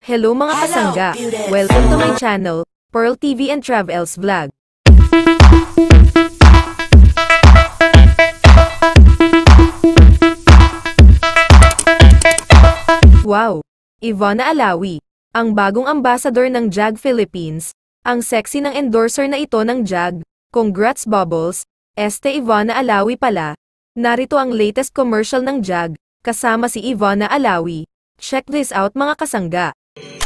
Hello mga kasangga! Welcome to my channel, Pearl TV and Travels Vlog. Wow! IVANA ALAWI, ang bagong ambassador ng Jag Philippines, ang sexy ng endorser na ito ng Jag. Congrats Bubles, IVANA ALAWI pala. Narito ang latest commercial ng Jag, kasama si IVANA ALAWI. Check this out mga kasangga.